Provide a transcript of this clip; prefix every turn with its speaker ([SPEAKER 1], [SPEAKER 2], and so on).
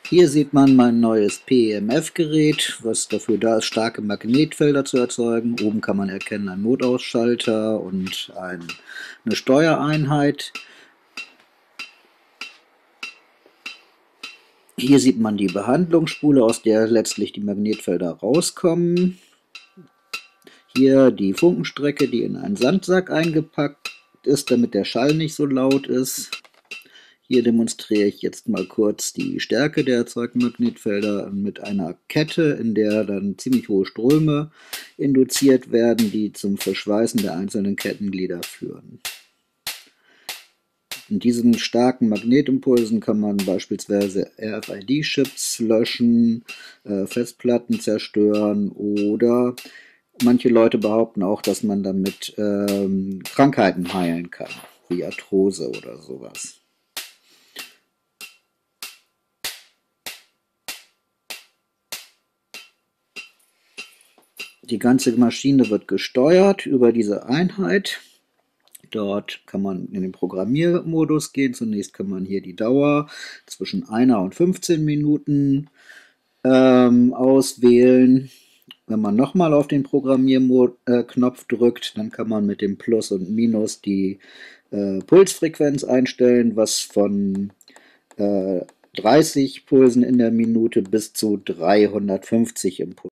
[SPEAKER 1] Hier sieht man mein neues PEMF-Gerät, was dafür da ist, starke Magnetfelder zu erzeugen. Oben kann man erkennen einen Notausschalter und eine Steuereinheit. Hier sieht man die Behandlungsspule, aus der letztlich die Magnetfelder rauskommen. Hier die Funkenstrecke, die in einen Sandsack eingepackt ist, damit der Schall nicht so laut ist. Hier demonstriere ich jetzt mal kurz die Stärke der erzeugten Magnetfelder mit einer Kette, in der dann ziemlich hohe Ströme induziert werden, die zum Verschweißen der einzelnen Kettenglieder führen. In diesen starken Magnetimpulsen kann man beispielsweise RFID-Chips löschen, Festplatten zerstören oder manche Leute behaupten auch, dass man damit Krankheiten heilen kann, wie Arthrose oder sowas. Die ganze Maschine wird gesteuert über diese Einheit. Dort kann man in den Programmiermodus gehen. Zunächst kann man hier die Dauer zwischen 1 und 15 Minuten auswählen. Wenn man nochmal auf den Programmierknopf drückt, dann kann man mit dem Plus und Minus die Pulsfrequenz einstellen, was von 30 Pulsen in der Minute bis zu 350 Impulsen